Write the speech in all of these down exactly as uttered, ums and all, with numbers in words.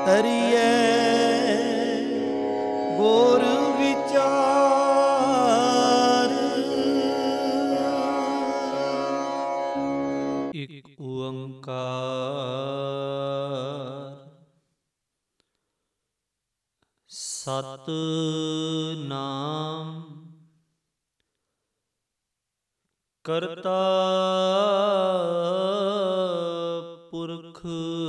ਤਰੀਏ ਗੁਰ ਵਿਚਾਰ। ਇਕ ਓੰਕਾਰ ਸਤਿਨਾਮ ਕਰਤਾ ਪੁਰਖ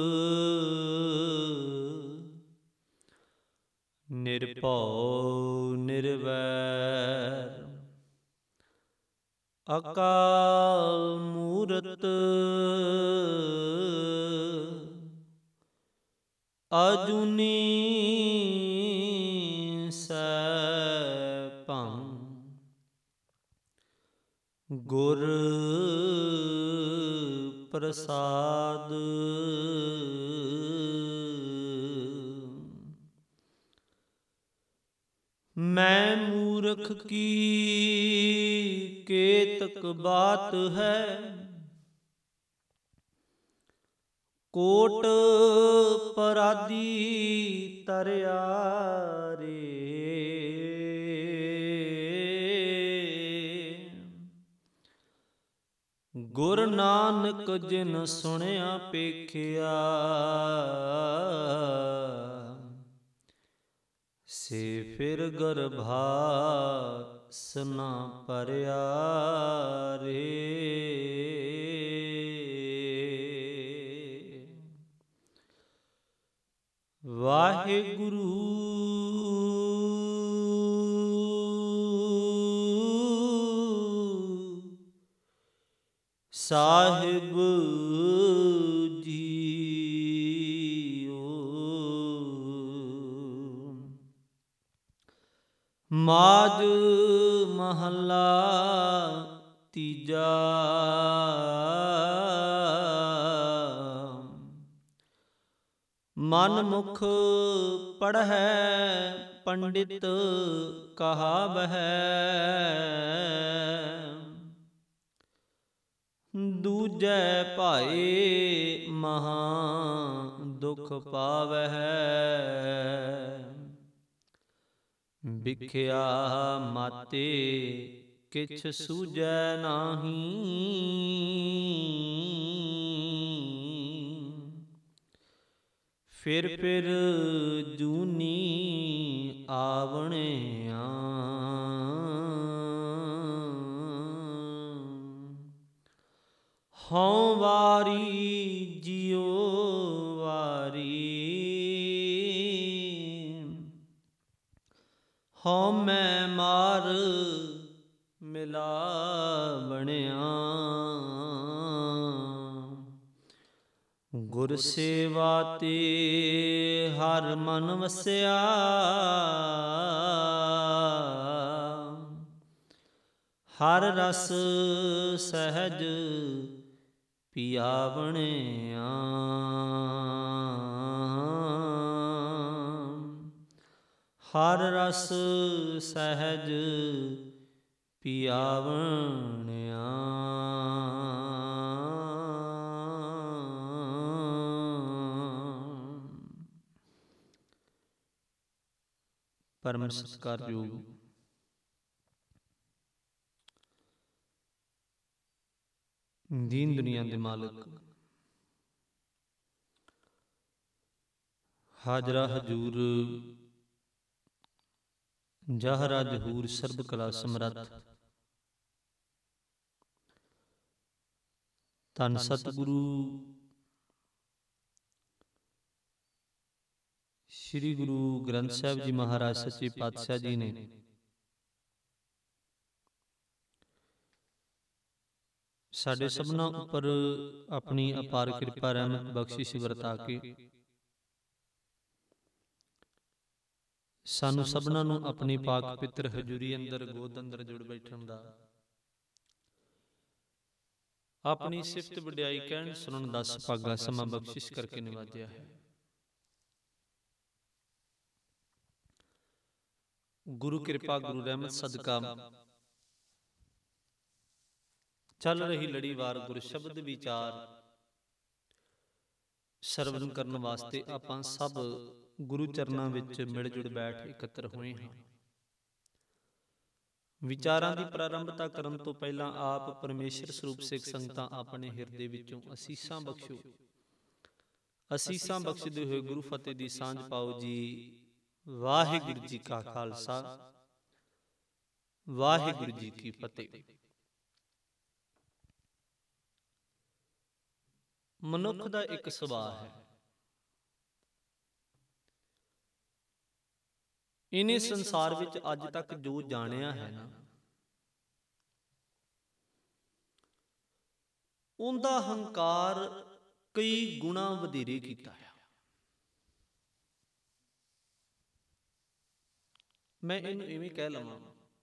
ਨਿਰਭਉ ਨਿਰਵੈਰ ਅਕਾਲ ਮੂਰਤ ਅਜੂਨੀ ਸੈਭੰ ਗੁਰ ਪ੍ਰਸਾਦ। ਮੈਂ ਮੂਰਖ ਕੀ ਕੇਤਕ ਬਾਤ ਹੈ, ਕੋਟ ਪਰਾਧੀ ਤਰਿਆ ਰੇ। ਗੁਰ ਨਾਨਕ ਜਿਨ ਸੁਣਿਆ ਪੇਖਿਆ, ਸੇ ਫਿਰ ਗਰਭਾਸ ਨਾ ਭਰਿਆ ਰੇ। ਵਾਹਿਗੁਰੂ ਸਾਹਿਬ ਜੀਓ। ਮਾਝ ਮਹੱਲਾ ਤੀਜਾ। ਮਨ ਮੁਖ ਪੜ੍ਹੈ ਪੰਡਿਤ ਕਹਾਵਹਿ, ਦੂਜੈ ਭਾਏ ਮਹਾ ਦੁਖ ਪਾਵਹਿ। ਵਿਖਿਆ ਮਾਤੇ ਕਿਛ ਸੂਝੈ ਨਾਹੀ, ਫਿਰ ਫਿਰ ਜੂਨੀ ਆਵਣਿਆ। ਹਉ ਵਾਰੀ ਜਿਉ ਵਾਰੀ, ਹਉ ਮੈਂ ਮਾਰ ਮਿਲਾ ਬਣਿਆ। ਗੁਰ ਸੇਵਾ ਤੇ ਹਰ ਮਨ ਵਸਿਆ, ਹਰ ਰਸ ਸਹਿਜ ਪਿਆ ਬਣਿਆ। ਹਰ ਰਸ ਸਹਿਜ ਪਿਆ ਬਣਿਆ। ਪਰਮ ਸਤਿਕਾਰਯੋਗ ਦੀਨ ਦੁਨੀਆ ਦੇ ਮਾਲਕ, ਹਾਜ਼ਰਾ ਹਜੂਰ ਜਾਹਰਾ ਜਹੂਰ ਸਰਬ ਕਲਾ ਸਮਰੱਥ, ਧੰਨ ਸਤਿਗੁਰੂ ਸ੍ਰੀ ਗੁਰੂ ਗ੍ਰੰਥ ਸਾਹਿਬ ਜੀ ਮਹਾਰਾਜ ਸੱਚੇ ਪਾਤਸ਼ਾਹ ਜੀ ਨੇ ਸਾਡੇ ਸਭਨਾਂ ਉੱਪਰ ਆਪਣੀ ਅਪਾਰ ਕਿਰਪਾ ਰਹਿਮਤ ਬਖਸ਼ਿਸ਼ ਵਰਤਾ ਕੇ ਸਾਨੂੰ ਸਭਨਾਂ ਨੂੰ ਆਪਣੀ ਪਾਕ ਪਵਿੱਤਰ ਹਜ਼ੂਰੀ ਅੰਦਰ ਗੋਦ ਅੰਦਰ ਜੁੜ ਬੈਠਣ ਦਾ, ਆਪਣੀ ਸਿਫਤ ਵਡਿਆਈ ਕਹਿਣ ਸੁਣਨ ਦਾ ਸੁਭਾਗਾ ਸਮਾਂ ਬਖਸ਼ਿਸ਼ ਕਰਕੇ ਨਿਵਾਜਿਆ ਹੈ। ਗੁਰੂ ਕਿਰਪਾ ਗੁਰੂ ਰਹਿਮਤ ਸਦਕਾ ਚੱਲ ਰਹੀ ਲੜੀਵਾਰ ਗੁਰ ਸ਼ਬਦ ਵਿਚਾਰ ਸਰਵਨ ਕਰਨ ਵਾਸਤੇ ਆਪਾਂ ਸਭ ਗੁਰੂ ਚਰਨਾਂ ਵਿੱਚ ਮਿਲ ਜੁੜ ਬੈਠ ਇਕੱਤਰ ਹੋਏ ਹਾਂ। ਵਿਚਾਰਾਂ ਦੀ ਪ੍ਰਾਰੰਭਤਾ ਕਰਨ ਤੋਂ ਪਹਿਲਾਂ ਆਪ ਪਰਮੇਸ਼ਰ ਸਰੂਪ ਸਿੱਖ ਸੰਗਤਾਂ ਆਪਣੇ ਹਿਰਦੇ ਵਿੱਚੋਂ ਅਸੀਸਾਂ ਬਖਸ਼ੋ। ਅਸੀਸਾਂ ਬਖਸ਼ਦੇ ਹੋਏ ਗੁਰੂ ਫਤਿਹ ਦੀ ਸਾਂਝ ਪਾਓ ਜੀ। ਵਾਹਿਗੁਰੂ ਜੀ ਕਾ ਖਾਲਸਾ, ਵਾਹਿਗੁਰੂ ਜੀ ਕੀ ਫਤਿਹ। ਮਨੁੱਖ ਦਾ ਇੱਕ ਸੁਭਾਅ ਹੈ, ਇਹਨੇ ਸੰਸਾਰ ਵਿੱਚ ਅੱਜ ਤੱਕ ਜੋ ਜਾਣਿਆ ਹੈ ਨਾ, ਉਹਦਾ ਹੰਕਾਰ ਕਈ ਗੁਣਾ ਵਧੇਰੇ ਕੀਤਾ ਹੈ। ਮੈਂ ਇਹਨੂੰ ਇਵੇਂ ਕਹਿ ਲਵਾਂ,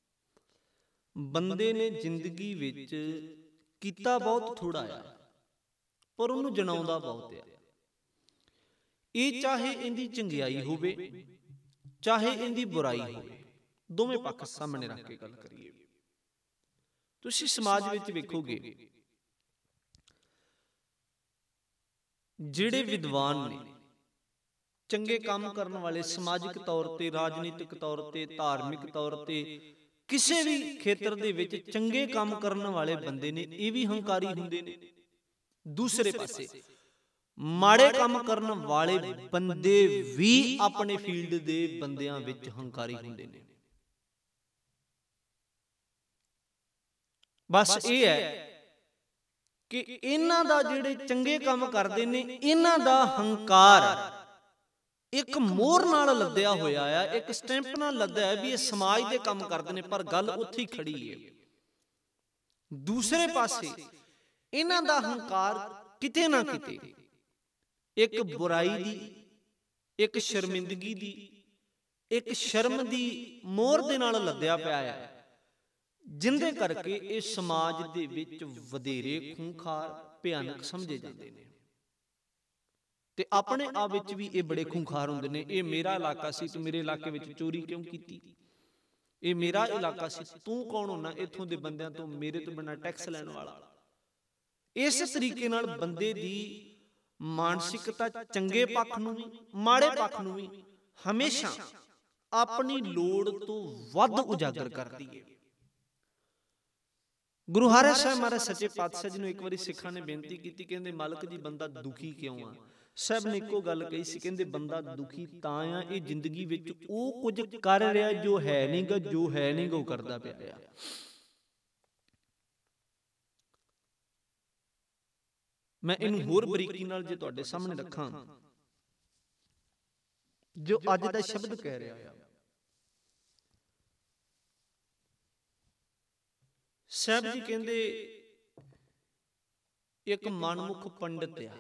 ਬੰਦੇ ਨੇ ਜ਼ਿੰਦਗੀ ਵਿੱਚ ਕੀਤਾ ਬਹੁਤ ਥੋੜਾ ਆ, ਪਰ ਉਹਨੂੰ ਜਣਾਉਂਦਾ ਬਹੁਤ ਆ। ਇਹ ਚਾਹੇ ਇਹਦੀ ਚੰਗਿਆਈ ਹੋਵੇ, ਚਾਹੇ ਇਹਦੀ ਬੁਰਾਈ ਹੋਵੇ, ਦੋਵੇਂ ਪੱਖ ਸਾਹਮਣੇ ਰੱਖ ਕੇ ਗੱਲ ਕਰੀਏ। ਤੁਸੀਂ ਸਮਾਜ ਵਿੱਚ ਵੇਖੋਗੇ, ਜਿਹੜੇ ਵਿਦਵਾਨ ਨੇ, ਚੰਗੇ ਕੰਮ ਕਰਨ ਵਾਲੇ, ਸਮਾਜਿਕ ਤੌਰ ਤੇ, ਰਾਜਨੀਤਿਕ ਤੌਰ ਤੇ, ਧਾਰਮਿਕ ਤੌਰ ਤੇ, ਕਿਸੇ ਵੀ ਖੇਤਰ ਦੇ ਵਿੱਚ ਚੰਗੇ ਕੰਮ ਕਰਨ ਵਾਲੇ ਬੰਦੇ ਨੇ, ਇਹ ਵੀ ਹੰਕਾਰੀ ਹੁੰਦੇ ਨੇ। ਦੂਸਰੇ ਪਾਸੇ ਮਾੜੇ ਕੰਮ ਕਰਨ ਵਾਲੇ ਬੰਦੇ ਵੀ ਆਪਣੇ ਫੀਲਡ ਦੇ ਬੰਦਿਆਂ ਵਿੱਚ ਹੰਕਾਰੀ ਹੁੰਦੇ ਨੇ। ਬਸ ਇਹ ਹੈ ਕਿ ਇਹਨਾਂ ਦਾ ਜਿਹੜੇ ਚੰਗੇ ਕੰਮ ਕਰਦੇ ਨੇ, ਇਹਨਾਂ ਦਾ ਹੰਕਾਰ ਇੱਕ ਮੋਹਰ ਨਾਲ ਲੱਦਿਆ ਹੋਇਆ ਆ, ਇੱਕ ਸਟੈਂਪ ਨਾਲ ਲੱਦਿਆ ਹੈ ਵੀ ਇਹ ਸਮਾਜ ਦੇ ਕੰਮ ਕਰਦੇ ਨੇ, ਪਰ ਗੱਲ ਉੱਥੇ ਹੀ ਖੜੀ ਹੈ। ਦੂਸਰੇ ਪਾਸੇ ਇਹਨਾਂ ਦਾ ਹੰਕਾਰ ਕਿਤੇ ਨਾ ਕਿਤੇ ਇੱਕ ਬੁਰਾਈ ਦੀ, ਇੱਕ ਸ਼ਰਮਿੰਦਗੀ ਦੀ, ਇੱਕ ਸ਼ਰਮ ਦੀ ਮੋਹਰ ਦੇ ਨਾਲ ਲੱਦਿਆ ਪਿਆ ਹੈ, ਜਿੰਦੇ ਕਰਕੇ ਇਹ ਸਮਾਜ ਦੇ ਵਿੱਚ ਵਧੇਰੇ ਖੂੰਖਾਰ, ਭਿਆਨਕ ਸਮਝੇ ਜਾਂਦੇ ਨੇ। ਤੇ ਆਪਣੇ ਆਪ ਵਿੱਚ ਵੀ ਇਹ ਬੜੇ ਖੂੰਖਾਰ ਹੁੰਦੇ ਨੇ। ਇਹ ਮੇਰਾ ਇਲਾਕਾ ਸੀ, ਤੂੰ ਮੇਰੇ ਇਲਾਕੇ ਵਿੱਚ ਚੋਰੀ ਕਿਉਂ ਕੀਤੀ? ਇਹ ਮੇਰਾ ਇਲਾਕਾ ਸੀ, ਤੂੰ ਕੌਣ ਹੋਣਾ ਇੱਥੋਂ ਦੇ ਬੰਦਿਆਂ ਤੋਂ ਮੇਰੇ ਤੋਂ ਬਿਨਾਂ ਟੈਕਸ ਲੈਣ ਵਾਲਾ? ਇਸ ਤਰੀਕੇ ਨਾਲ ਬੰਦੇ ਦੀ ਮਾਨਸਿਕਤਾ ਚੰਗੇ ਪੱਖ ਨੂੰ ਵੀ, ਮਾੜੇ ਪੱਖ ਨੂੰ ਵੀ ਹਮੇਸ਼ਾ ਆਪਣੀ ਲੋੜ ਤੋਂ ਵੱਧ ਉਜਾਗਰ ਕਰਦੀ ਹੈ। ਗੁਰੂ ਹਰਿ ਸਾਹਿਬ ਮਹਾਰਾਜ ਸੱਚੇ ਪਾਤਸ਼ਾਹ ਜੀ ਨੂੰ ਇੱਕ ਵਾਰੀ ਸਿੱਖਾਂ ਨੇ ਬੇਨਤੀ ਕੀਤੀ, ਕਹਿੰਦੇ ਮਾਲਕ ਜੀ ਬੰਦਾ ਦੁਖੀ ਕਿਉਂ ਆ? ਸਾਹਿਬ ਨੇ ਇੱਕੋ ਗੱਲ ਕਹੀ ਸੀ, ਕਹਿੰਦੇ ਬੰਦਾ ਦੁਖੀ ਤਾਂ ਆ, ਇਹ ਜ਼ਿੰਦਗੀ ਵਿੱਚ ਉਹ ਕੁਝ ਕਰ ਰਿਹਾ ਜੋ ਹੈ ਨਹੀਂਗਾ, ਜੋ ਹੈ ਨਹੀਂਗਾ ਉਹ ਕਰਦਾ ਪਿਆ ਆ। ਮੈਂ ਇਹਨੂੰ ਹੋਰ ਬਰੀਕੀ ਨਾਲ ਜੇ ਤੁਹਾਡੇ ਸਾਹਮਣੇ ਰੱਖਾਂ, ਜੋ ਅੱਜ ਦਾ ਸ਼ਬਦ ਕਹਿ ਰਿਹਾ ਆ, ਸਾਹਿਬ ਜੀ ਕਹਿੰਦੇ ਇੱਕ ਮਨਮੁਖ ਪੰਡਿਤ ਆ।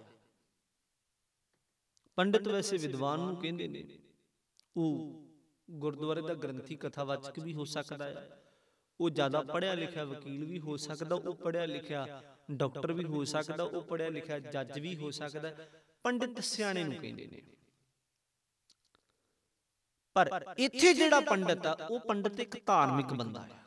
ਪੰਡਿਤ ਵੈਸੇ ਵਿਦਵਾਨ ਨੂੰ ਕਹਿੰਦੇ ਨੇ, ਉਹ ਗੁਰਦੁਆਰੇ ਦਾ ਗ੍ਰੰਥੀ, ਕਥਾਵਾਚਕ ਵੀ ਹੋ ਸਕਦਾ ਹੈ, ਉਹ ਜ਼ਿਆਦਾ ਪੜ੍ਹਿਆ ਲਿਖਿਆ ਵਕੀਲ ਵੀ ਹੋ ਸਕਦਾ, ਉਹ ਪੜ੍ਹਿਆ ਲਿਖਿਆ ਡਾਕਟਰ ਵੀ ਹੋ ਸਕਦਾ, ਉਹ ਪੜ੍ਹਿਆ ਲਿਖਿਆ ਜੱਜ ਵੀ ਹੋ ਸਕਦਾ। ਪੰਡਿਤ ਸਿਆਣੇ ਨੂੰ ਕਹਿੰਦੇ ਨੇ। ਪਰ ਇੱਥੇ ਜਿਹੜਾ ਪੰਡਿਤ ਆ, ਉਹ ਪੰਡਿਤ ਇੱਕ ਧਾਰਮਿਕ ਬੰਦਾ ਹੈ।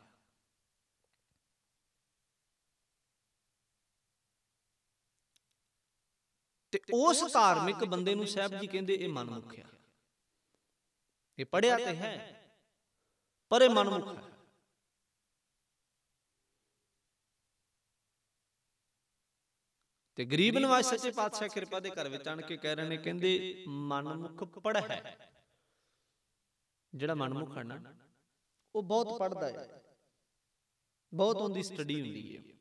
ਤੇ ਉਸ ਧਾਰਮਿਕ ਬੰਦੇ ਨੂੰ ਸਾਹਿਬ ਜੀ ਕਹਿੰਦੇ ਇਹ ਮਨਮੁਖ ਹੈ। ਇਹ ਪੜ੍ਹਿਆ ਤੇ ਹੈ, ਪਰ ਇਹ ਮਨਮੁਖ ਹੈ। ਤੇ ਗਰੀਬ ਨਵਾਜ਼ ਸੱਚੇ ਪਾਤਸ਼ਾਹ ਕਿਰਪਾ ਦੇ ਘਰ ਵਿੱਚ ਆਣ ਕੇ ਕਹਿ ਰਹੇ ਨੇ, ਕਹਿੰਦੇ ਮਨਮੁਖ ਪੜ੍ਹ ਹੈ। ਜਿਹੜਾ ਮਨਮੁਖ ਹੈ ਨਾ, ਉਹ ਬਹੁਤ ਪੜ੍ਹਦਾ ਹੈ, ਬਹੁਤ ਉਹਦੀ ਸਟੱਡੀ ਹੁੰਦੀ ਹੈ।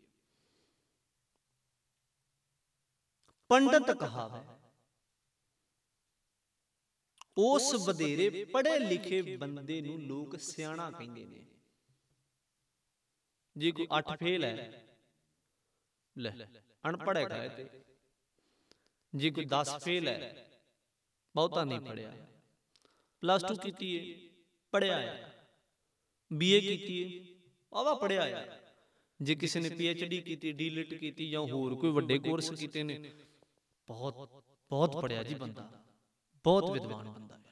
ਪੰਡਤ ਕਹਾਵੇ ਉਸ ਵਧੇਰੇ ਪੜ੍ਹੇ ਲਿਖੇ ਬੰਦੇ ਨੂੰ ਲੋਕ ਸਿਆਣਾ ਕਹਿੰਦੇ ਨੇ। ਜੇ ਕੋਈ ਅੱਠ ਫੇਲ ਹੈ, ਲੈ ਅਨਪੜ੍ਹ ਹੈਗਾ। ਤੇ ਜੇ ਕੋਈ ਦਸ ਫੇਲ ਹੈ, ਬਹੁਤਾ ਨਹੀਂ ਪੜ੍ਹਿਆ, ਪਲੱਸ ਟੂ ਕੀਤੀ ਹੈ, ਪੜ੍ਹਿਆ ਹੈ, ਬੀ ਏ ਕੀਤੀ ਹੈ, ਆਵਾ ਪੜ੍ਹਿਆ ਹੈ। ਜੇ ਕਿਸੇ ਨੇ ਪੀ ਐਚ ਡੀ ਕੀਤੀ, ਡੀ ਲਿਟ ਕੀਤੀ, ਜਾਂ ਹੋਰ ਕੋਈ ਵੱਡੇ ਕੋਰਸ ਕੀਤੇ ਨੇ, ਬਹੁਤ ਬਹੁਤ ਪੜ੍ਹਿਆ ਜੀ ਬੰਦਾ, ਬਹੁਤ ਵਿਦਵਾਨ ਬੰਦਾ ਹੈ।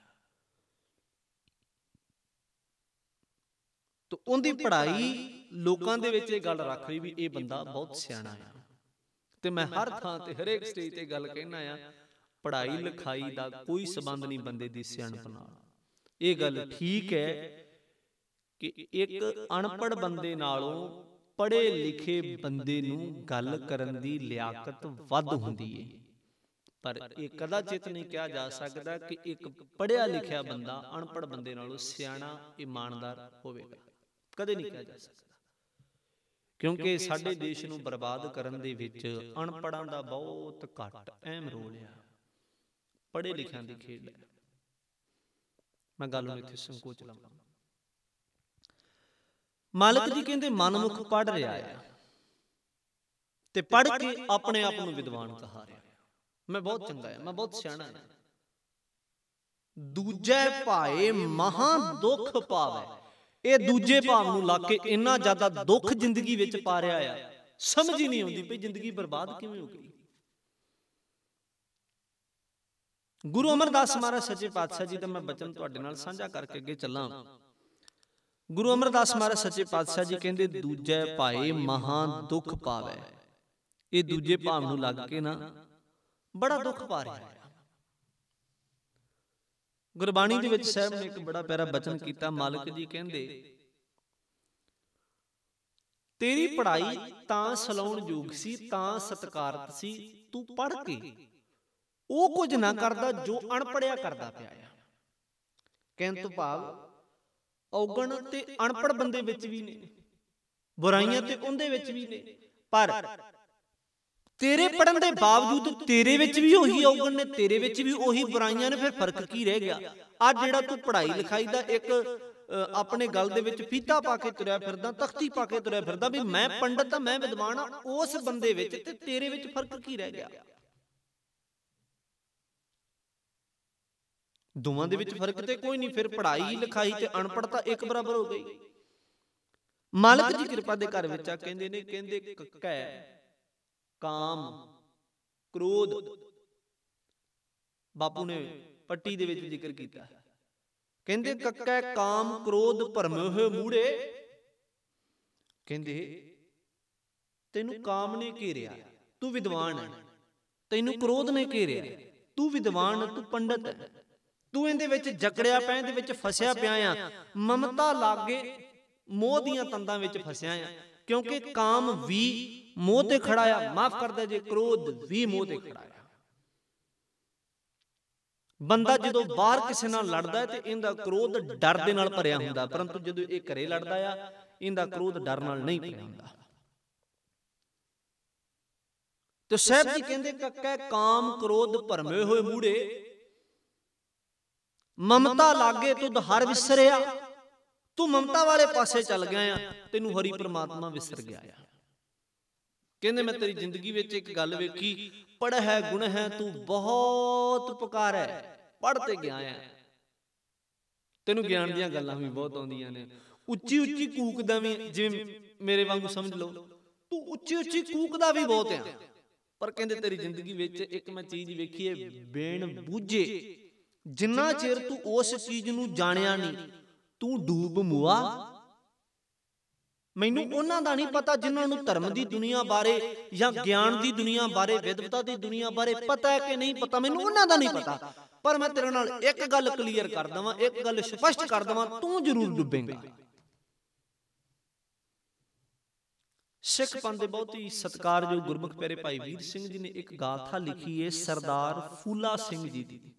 ਤਾਂ ਉਹਦੀ ਪੜ੍ਹਾਈ ਲੋਕਾਂ ਦੇ ਵਿੱਚ ਇਹ ਗੱਲ ਰੱਖ ਰਹੀ ਵੀ ਇਹ ਬੰਦਾ ਬਹੁਤ ਸਿਆਣਾ ਹੈ। ਤੇ ਮੈਂ ਹਰ ਥਾਂ ਤੇ, ਹਰੇਕ ਸਟੇਜ ਤੇ ਗੱਲ ਕਹਿਣਾ ਆ, पढ़ाई लिखाई का कोई संबंध नहीं बंदे दी सियाणप नाल। ये गल ठीक है कि एक अनपढ़ बंदे नालों पढ़े लिखे बंदे नूं गल करन दी लियाकत वध हुंदी है, पर यह कदाचित नहीं कहा जा सकता कि एक पढ़िया लिखिया बंदा अनपढ़ बंदे नालों सियाणा ईमानदार होवेगा, कदे नहीं कहा जा सकता। क्योंकि साडे देश नूं बर्बाद करन दे विच अनपढ़ां दा बहुत घट अहम रोल है, पढ़े लिखियां दी खेड है। मैं गल नूं इत्थे संकोच लावां। मालिक जी कहंदे मनमुख पढ़ रहा है ते पढ़ के अपने आप नूं विद्वान कहा रहा है, मैं बहुत चंगा है, मैं बहुत सियाणा है। दूजे भाए महा दुख पावे, ये दूजे भाव नूं ला के इन्ना ज्यादा दुख जिंदगी विच पा रहा है, समझ ही नहीं आउंदी पई जिंदगी बर्बाद किवें हो गई। गुरु अमरदास महाराज सच्चे पातशाह जी दा मैं बचन तुहाडे नाल साझा करके अगे चलां। गुरु अमरदास महाराज सच्चे पातशाह जी कहंदे दूजे भाए महा दुख पावे, ये दूजे भाव नूं लग के ना बड़ा दुख पा रहा है। गुरबाणी दे विच साहब ने एक बड़ा प्यारा बचन कीता। मालिक जी कहंदे तेरी पढ़ाई तां सलाउण योग सी, तां सत्कारत सी, तू पढ़ के ਉਹ ਕੁਝ ਨਾ ਕਰਦਾ ਜੋ ਅਣਪੜਿਆ ਕਰਦਾ ਪਿਆ ਆ। ਕਹਿਣ ਤੋਂ ਭਾਵ ਔਗਣ ਤੇ ਅਣਪੜ ਬੰਦੇ ਵਿੱਚ ਵੀ ਨੇ, ਬੁਰਾਈਆਂ ਤੇ ਉਹਦੇ ਵਿੱਚ ਵੀ ਨੇ, ਪਰ ਤੇਰੇ ਪੜਨ ਦੇ ਬਾਵਜੂਦ ਤੇਰੇ ਵਿੱਚ ਵੀ ਉਹੀ ਔਗਣ ਨੇ, ਤੇਰੇ ਵਿੱਚ ਵੀ ਉਹੀ ਬੁਰਾਈਆਂ ਨੇ, ਫਿਰ ਫਰਕ ਕੀ ਰਹਿ ਗਿਆ? ਅੱਜ ਜਿਹੜਾ ਤੂੰ ਪੜ੍ਹਾਈ ਲਿਖਾਈ ਦਾ ਇੱਕ ਆਪਣੇ ਗਲ ਦੇ ਵਿੱਚ ਫੀਤਾ ਪਾ ਕੇ ਤੁਰਿਆ ਫਿਰਦਾ, ਤਖਤੀ ਪਾ ਕੇ ਤੁਰਿਆ ਫਿਰਦਾ ਵੀ ਮੈਂ ਪੰਡਤ ਆ, ਮੈਂ ਵਿਦਵਾਨ ਆ, ਉਸ ਬੰਦੇ ਵਿੱਚ ਤੇ ਤੇਰੇ ਵਿੱਚ ਫਰਕ ਕੀ ਰਹਿ ਗਿਆ? ਦੋਵਾਂ ਦੇ ਵਿੱਚ ਫਰਕ ਤੇ ਕੋਈ ਨਹੀਂ, ਫਿਰ ਪੜ੍ਹਾਈ ਲਿਖਾਈ ਤੇ ਅਨਪੜ੍ਹਤਾ ਇੱਕ ਬਰਾਬਰ ਹੋ ਗਈ। ਮਾਲਕ ਜੀ ਕਿਰਪਾ ਦੇ ਘਰ ਵਿੱਚ ਆ ਕਹਿੰਦੇ ਨੇ, ਕਹਿੰਦੇ ਕੱਕਾ ਕਾਮ ਕ੍ਰੋਧ, ਬਾਪੂ ਨੇ ਪੱਟੀ ਦੇ ਵਿੱਚ ਜ਼ਿਕਰ ਕੀਤਾ। ਕਹਿੰਦੇ ਕੱਕਾ ਕਾਮ ਕ੍ਰੋਧ ਭਰਮੇ ਹੋਏ ਮੂੜੇ, ਕਹਿੰਦੇ ਤੈਨੂੰ ਕਾਮ ਨੇ ਘੇਰਿਆ, ਤੂੰ ਵਿਦਵਾਨ ਹੈ, ਤੈਨੂੰ ਕ੍ਰੋਧ ਨੇ ਘੇਰਿਆ, ਤੂੰ ਵਿਦਵਾਨ, ਤੂੰ ਪੰਡਤ ਹੈ, ਤੂੰ ਇਹਦੇ ਵਿੱਚ ਜਕੜਿਆ ਪਿਆ, ਇਹਦੇ ਵਿੱਚ ਫਸਿਆ ਪਿਆ ਆ, ਮਮਤਾ ਲਾਗੇ ਮੋਹ ਦੀਆਂ ਤੰਦਾਂ ਵਿੱਚ ਫਸਿਆ ਆ। ਕਿਉਂਕਿ ਕਾਮ ਵੀ ਮੋਹ ਤੇ ਖੜਾ ਆ, ਮਾਫ ਕਰਦਾ ਜੇ ਕ੍ਰੋਧ ਵੀ ਮੋਹ ਤੇ ਖੜਾ ਆ। ਬੰਦਾ ਜਦੋਂ ਬਾਹਰ ਕਿਸੇ ਨਾਲ ਲੜਦਾ ਹੈ ਤੇ ਇਹਦਾ ਕ੍ਰੋਧ ਡਰ ਦੇ ਨਾਲ ਭਰਿਆ ਹੁੰਦਾ, ਪਰੰਤੂ ਜਦੋਂ ਇਹ ਘਰੇ ਲੜਦਾ ਆ ਇਹਦਾ ਕ੍ਰੋਧ ਡਰ ਨਾਲ ਨਹੀਂ ਭਰਿਆ ਹੁੰਦਾ। ਤੇ ਸਾਹਿਬ ਜੀ ਕਹਿੰਦੇ ਕੱਕਾ ਕਾਮ ਕ੍ਰੋਧ ਭਰਮੇ ਹੋਏ ਮੂੜੇ, ਮਮਤਾ ਲਾਗੇ ਤੁਧ ਹਰ ਵਿਸਰਿਆ, ਤੂੰ ਮਮਤਾ ਵਾਲੇ ਪਾਸੇ ਚੱਲ ਗਿਆ ਆ, ਤੈਨੂੰ ਹਰੀ ਪ੍ਰਮਾਤਮਾ ਵਿਸਰ ਗਿਆ ਆ। ਕਹਿੰਦੇ ਮੈਂ ਤੇਰੀ ਜ਼ਿੰਦਗੀ ਵਿੱਚ ਇੱਕ ਗੱਲ ਵੇਖੀ, ਪੜ੍ਹ ਹੈ ਗੁਣ ਹੈ ਤੂੰ ਬਹੁਤ ਪੁਕਾਰ ਹੈ, ਪੜ੍ਹ ਤੇ ਗਿਆ ਆ, ਤੈਨੂੰ ਗਿਆਨ ਦੀਆਂ ਗੱਲਾਂ ਵੀ ਬਹੁਤ ਆਉਂਦੀਆਂ ਨੇ, ਉੱਚੀ ਉੱਚੀ ਕੂਕਦਾ ਵੀ, ਜਿਵੇਂ ਮੇਰੇ ਵਾਂਗੂ ਸਮਝ ਲਓ ਤੂੰ ਉੱਚੀ ਉੱਚੀ ਕੂਕਦਾ ਵੀ ਬਹੁਤ ਆ, ਪਰ ਕਹਿੰਦੇ ਤੇਰੀ ਜ਼ਿੰਦਗੀ ਵਿੱਚ ਇੱਕ ਮੈਂ ਚੀਜ਼ ਵੇਖੀ ਹੈ, ਬੇਣ ਬੂਝੇ, ਜਿੰਨਾ ਚਿਰ ਤੂੰ ਉਸ ਚੀਜ਼ ਨੂੰ ਜਾਣਿਆ ਨਹੀਂ ਤੂੰ ਡੂਬ ਮੁਆ। ਮੈਨੂੰ ਉਹਨਾਂ ਦਾ ਨਹੀਂ ਪਤਾ ਜਿਨ੍ਹਾਂ ਨੂੰ ਧਰਮ ਦੀ ਦੁਨੀਆ ਬਾਰੇ ਜਾਂ ਗਿਆਨ ਦੀ ਦੁਨੀਆ ਬਾਰੇ, ਵਿਦਵਤਾ ਦੀ ਦੁਨੀਆ ਬਾਰੇ ਪਤਾ ਹੈ ਕਿ ਨਹੀਂ ਪਤਾ, ਮੈਨੂੰ ਉਹਨਾਂ ਦਾ ਨਹੀਂ ਪਤਾ, ਪਰ ਮੈਂ ਤੇਰੇ ਨਾਲ ਇੱਕ ਗੱਲ ਕਲੀਅਰ ਕਰ ਦਵਾਂ, ਇੱਕ ਗੱਲ ਸਪਸ਼ਟ ਕਰ ਦਵਾਂ, ਤੂੰ ਜ਼ਰੂਰ ਡੁੱਬੇਂਗਾ। ਸਿੱਖ ਪੰਥ ਦੇ ਬਹੁਤ ਹੀ ਸਤਿਕਾਰਯੋਗ ਗੁਰਮੁਖ ਪਿਆਰੇ ਭਾਈ ਵੀਰ ਸਿੰਘ ਜੀ ਨੇ ਇੱਕ ਗਾਥਾ ਲਿਖੀ ਹੈ ਸਰਦਾਰ ਫੂਲਾ ਸਿੰਘ ਜੀ ਦੀ।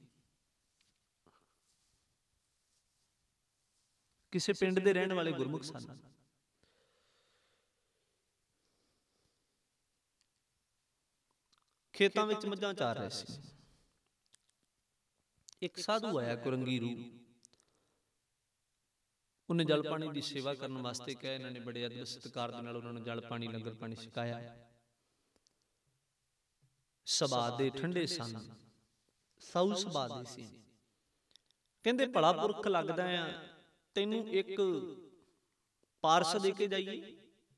ਕਿਸੇ ਪਿੰਡ ਦੇ ਰਹਿਣ ਵਾਲੇ ਗੁਰਮੁਖ ਸਨ। ਖੇਤਾਂ ਵਿੱਚ ਮੱਝਾਂ ਚਾਰ ਰਹੇ ਸੀ। ਇੱਕ ਸਾਧੂ ਆਇਆ ਕੁਰੰਗੀ ਰੂ, ਉਹਨੇ ਜਲ ਪਾਣੀ ਦੀ ਸੇਵਾ ਕਰਨ ਵਾਸਤੇ ਕਿਹਾ। ਇਹਨਾਂ ਨੇ ਬੜੇ ਅਦਬ ਸਤਿਕਾਰ ਦੇ ਨਾਲ ਉਹਨਾਂ ਨੂੰ ਜਲ ਪਾਣੀ ਲੰਗਰ ਪਾਣੀ ਛਕਾਇਆ। ਸੁਭਾਅ ਦੇ ਠੰਡੇ ਸਨ, ਸਾਊ ਸੁਭਾਅ ਦੇ ਸੀ। ਕਹਿੰਦੇ ਭਲਾ ਪੁਰਖ ਲੱਗਦਾ ਆ, ਤੈਨੂੰ ਇੱਕ ਪਾਰਸ ਦੇ ਕੇ ਜਾਈਏ।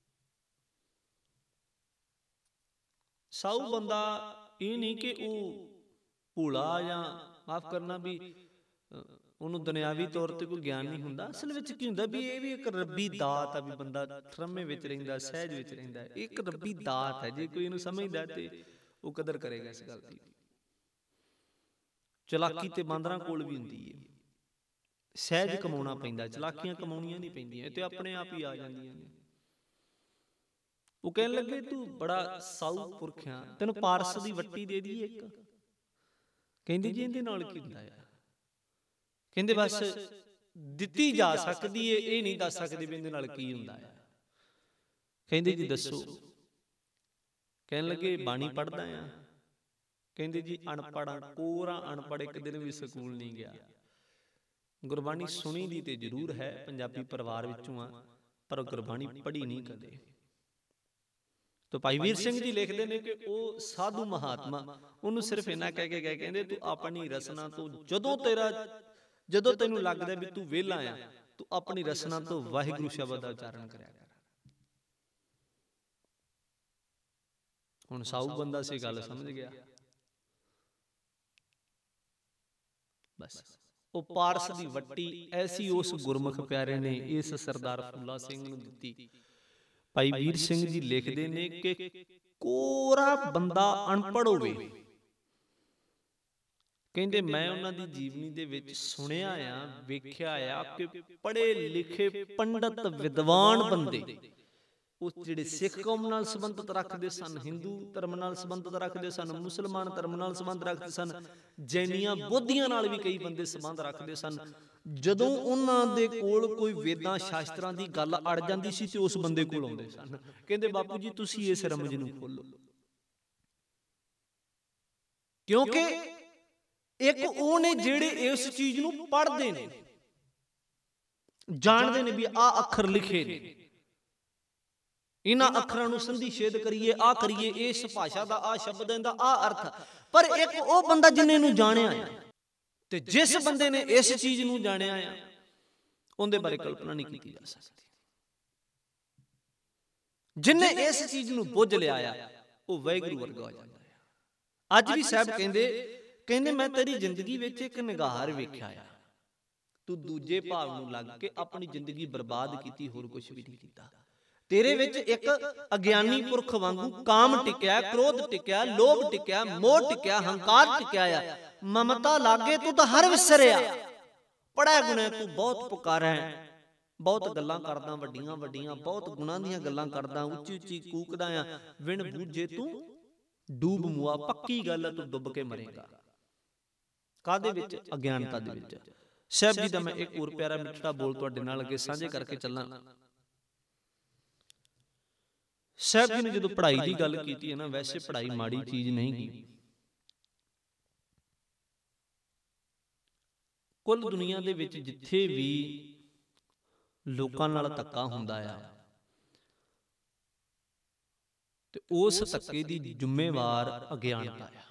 ਸਾਊ ਬੰਦਾ ਇਹ ਨਹੀਂ ਕਿ ਉਹ ਭੋਲਾ ਜਾਂ ਮਾਫ ਕਰਨਾ ਵੀ ਉਹਨੂੰ ਦੁਨਿਆਵੀ ਤੌਰ ਤੇ ਕੋਈ ਗਿਆਨ ਨਹੀਂ ਹੁੰਦਾ। ਅਸਲ ਵਿੱਚ ਕੀ ਹੁੰਦਾ ਵੀ ਇਹ ਵੀ ਇੱਕ ਰੱਬੀ ਦਾਤ ਆ, ਵੀ ਬੰਦਾ ਠਰਮੇ ਵਿੱਚ ਰਹਿੰਦਾ, ਸਹਿਜ ਵਿੱਚ ਰਹਿੰਦਾ, ਇੱਕ ਰੱਬੀ ਦਾਤ ਹੈ। ਜੇ ਕੋਈ ਇਹਨੂੰ ਸਮਝਦਾ ਤੇ ਉਹ ਕਦਰ ਕਰੇਗਾ ਇਸ ਗੱਲ ਦੀ। ਚਲਾਕੀ ਤੇ ਬਾਂਦਰਾਂ ਕੋਲ ਵੀ ਹੁੰਦੀ ਹੈ। ਸਹਿਜ ਕਮਾਉਣਾ ਪੈਂਦਾ, ਚਲਾਕੀਆਂ ਕਮਾਉਣੀਆਂ ਨਹੀਂ ਪੈਂਦੀਆਂ, ਇਹ ਤੇ ਆਪਣੇ ਆਪ ਹੀ ਆ ਜਾਂਦੀਆਂ ਨੇ। ਉਹ ਕਹਿਣ ਲੱਗੇ ਤੂੰ ਬੜਾ ਸਾਊ ਪੁਰਖ ਆ, ਤੈਨੂੰ ਪਾਰਸ ਦੀ ਵੱਟੀ ਦੇ ਦਈਏ ਇੱਕ। ਕਹਿੰਦੀ ਜੀ ਇਹਦੇ ਨਾਲ ਕੀ ਹੁੰਦਾ ਆ? ਕਹਿੰਦੇ ਬਸ ਦਿੱਤੀ ਜਾ ਸਕਦੀ ਏ, ਇਹ ਨਹੀਂ ਦੱਸ ਸਕਦੇ ਵੀ ਇਹਦੇ ਨਾਲ ਕੀ ਹੁੰਦਾ ਆ। ਕਹਿੰਦੇ ਜੀ ਦੱਸੋ। ਕਹਿਣ ਲੱਗੇ ਬਾਣੀ ਪੜ੍ਹਦਾ ਆ। ਕਹਿੰਦੇ ਜੀ ਅਨਪੜ੍ਹ, ਕੋਰਾ ਅਨਪੜ੍ਹ, ਇੱਕ ਦਿਨ ਵੀ ਸਕੂਲ ਨਹੀਂ ਗਿਆ। ਗੁਰਬਾਣੀ ਸੁਣੀ ਦੀ ਤੇ ਜ਼ਰੂਰ ਹੈ, ਪੰਜਾਬੀ ਪਰਿਵਾਰ ਵਿੱਚੋਂ ਆ, ਪਰ ਗੁਰਬਾਣੀ ਪੜ੍ਹੀ ਨਹੀਂ ਕਦੇ। ਤੋ ਭਾਈ ਵੀਰ ਸਿੰਘ ਜੀ ਲਿਖਦੇ ਨੇ ਕਿ ਉਹ ਸਾਧੂ ਮਹਾਤਮਾ ਉਹਨੂੰ ਸਿਰਫ ਇੰਨਾ ਕਹਿ ਕੇ ਗਏ, ਕਹਿੰਦੇ ਤੂੰ ਆਪਣੀ ਰਸਨਾ ਤੋਂ ਜਦੋਂ ਤੇਰਾ ਜਦੋਂ ਤੈਨੂੰ ਲੱਗਦਾ ਵੀ ਤੂੰ ਵਿਹਲਾ ਆ, ਤੂੰ ਆਪਣੀ ਰਸਨਾ ਤੋਂ ਵਾਹਿਗੁਰੂ ਸ਼ਬਦ ਦਾ ਉਚਾਰਨ ਕਰਿਆ ਕਰ। ਹੁਣ ਸਾਊ ਬੰਦਾ ਸੀ, ਗੱਲ ਸਮਝ ਗਿਆ। ਬਸ ਉਹ ਪਾਰਸ ਦੀ ਵੱਟੀ ਐਸੀ ਉਸ ਗੁਰਮੁਖ ਪਿਆਰੇ ਨੇ ਇਸ ਸਰਦਾਰ ਫੂਲਾ ਸਿੰਘ ਨੂੰ ਦਿੱਤੀ। ਭਾਈ ਵੀਰ ਸਿੰਘ ਜੀ ਲਿਖਦੇ ਨੇ ਕਿ ਕੋਰਾ ਬੰਦਾ ਅਨਪੜ੍ਹ ਹੋਵੇ, ਕਹਿੰਦੇ ਮੈਂ ਉਹਨਾਂ ਦੀ ਜੀਵਨੀ ਦੇ ਵਿੱਚ ਸੁਣਿਆ ਆ, ਵੇਖਿਆ ਆ ਕਿ ਪੜ੍ਹੇ ਲਿਖੇ ਪੰਡਤ ਵਿਦਵਾਨ ਬੰਦੇ, ਉਸ ਜਿਹੜੇ ਸਿੱਖ ਕੌਮ ਨਾਲ ਸੰਬੰਧਤ ਰੱਖਦੇ ਸਨ, ਹਿੰਦੂ ਧਰਮ ਨਾਲ ਸੰਬੰਧਤ ਰੱਖਦੇ ਸਨ, ਮੁਸਲਮਾਨ ਧਰਮ ਨਾਲ ਸੰਬੰਧ ਰੱਖਦੇ ਸਨ, ਜੈਨੀਆਂ ਬੋਧੀਆਂ ਨਾਲ ਵੀ ਕਈ ਬੰਦੇ ਸੰਬੰਧ ਰੱਖਦੇ ਸਨ। ਜਦੋਂ ਉਹਨਾਂ ਦੇ ਕੋਲ ਕੋਈ ਵੇਦਾਂ ਸ਼ਾਸਤਰਾਂ ਦੀ ਗੱਲ ਅੜ ਜਾਂਦੀ ਸੀ ਤੇ ਉਸ ਬੰਦੇ ਕੋਲ ਆਉਂਦੇ ਸਨ। ਕਹਿੰਦੇ ਬਾਪੂ ਜੀ ਤੁਸੀਂ ਇਸ ਰਮਜ ਨੂੰ ਖੋਲੋ, ਕਿਉਂਕਿ ਇੱਕ ਉਹ ਨੇ ਜਿਹੜੇ ਇਸ ਚੀਜ਼ ਨੂੰ ਪੜ੍ਹਦੇ ਨੇ, ਜਾਣਦੇ ਨੇ ਵੀ ਆਹ ਅੱਖਰ ਲਿਖੇ ਨੇ, ਇਹਨਾਂ ਅੱਖਰਾਂ ਨੂੰ ਸੰਧੀ ਛੇਦ ਕਰੀਏ, ਆ ਕਰੀਏ, ਇਸ ਭਾਸ਼ਾ ਦਾ ਆ ਸ਼ਬਦ ਦਾ ਆ ਅਰਥ। ਪਰ ਇੱਕ ਉਹ ਬੰਦਾ ਜਿਹਨੇ ਨੂੰ ਜਾਣਿਆ ਆ, ਤੇ ਜਿਸ ਬੰਦੇ ਨੇ ਇਸ ਚੀਜ਼ ਨੂੰ ਜਾਣਿਆ ਆ, ਉਹਦੇ ਬਾਰੇ ਕਲਪਨਾ ਨਹੀਂ ਕੀਤੀ ਜਾ ਸਕਦੀ। ਜਿਹਨੇ ਇਸ ਚੀਜ਼ ਨੂੰ ਬੁੱਝ ਲਿਆ ਆ, ਉਹ ਵਾਹਿਗੁਰੂ ਵਰਗਾ ਹੋ ਜਾਂਦਾ ਆ। ਅੱਜ ਵੀ ਸਾਹਿਬ ਕਹਿੰਦੇ ਕਹਿੰਦੇ ਮੈਂ ਤੇਰੀ ਜ਼ਿੰਦਗੀ ਵਿੱਚ ਇੱਕ ਨਿਗਾਰ ਵੇਖਿਆ ਆ, ਤੂੰ ਦੂਜੇ ਭਾਵ ਨੂੰ ਲੱਗ ਕੇ ਆਪਣੀ ਜ਼ਿੰਦਗੀ ਬਰਬਾਦ ਕੀਤੀ, ਹੋਰ ਕੁਝ ਵੀ ਨਹੀਂ ਕੀਤਾ। ਤੇਰੇ ਵਿੱਚ ਇੱਕ ਅਗਿਆਨੀ ਪੁਰਖ ਵਾਂਗੂ ਕਾਮ ਟਿਕਿਆ, ਕ੍ਰੋਧ ਟਿਕਿਆ, ਲੋਭ ਟਿਕਿਆ, ਮੋਹ ਟਿਕਿਆ, ਹੰਕਾਰ ਟਿਕਿਆ ਆ। ਮਮਤਾ ਲਾਗੇ ਤੂੰ ਤਾਂ ਹਰ ਵਿਸਰਿਆ, ਪੜ੍ਹਿਆ ਗੁਣਿਆ ਤੂੰ ਬਹੁਤ ਪੁਕਾਰਾ, ਬਹੁਤ ਗੱਲਾਂ ਕਰਦਾ ਵੱਡੀਆਂ ਵੱਡੀਆਂ, ਬਹੁਤ ਗੁਣਾਂ ਦੀਆਂ ਗੱਲਾਂ ਕਰਦਾ, ਉੱਚੀ ਉੱਚੀ ਕੂਕਦਾ ਆ, ਵਿਣ ਬੂਝੇ ਤੂੰ ਡੂਬ ਮੁਆ। ਪੱਕੀ ਗੱਲ ਤੂੰ ਡੁੱਬ ਕੇ ਮਰੇਗਾ। ਕਾਹਦੇ ਵਿੱਚ? ਅਗਿਆਨਤਾ ਦੇ ਵਿੱਚ। ਸਾਹਿਬ ਜੀ ਦਾ ਮੈਂ ਇੱਕ ਹੋਰ ਪਿਆਰਾ ਮਿੱਠੜਾ ਬੋਲ ਤੁਹਾਡੇ ਨਾਲ ਅੱਗੇ ਸਾਂਝੇ ਕਰਕੇ ਚੱਲਾਂ। ਸਾਹਿਬ ਜੀ ਨੇ ਜਦੋਂ ਪੜ੍ਹਾਈ ਦੀ ਗੱਲ ਕੀਤੀ ਹੈ ਨਾ, ਵੈਸੇ ਪੜ੍ਹਾਈ ਮਾੜੀ ਚੀਜ਼ ਨਹੀਂ ਗੀ। ਕੁੱਲ ਦੁਨੀਆ ਦੇ ਵਿੱਚ ਜਿੱਥੇ ਵੀ ਲੋਕਾਂ ਨਾਲ ਧੱਕਾ ਹੁੰਦਾ ਆ, ਤੇ ਉਸ ਧੱਕੇ ਦੀ ਜ਼ਿੰਮੇਵਾਰ ਅਗਿਆਨਤਾ ਆ।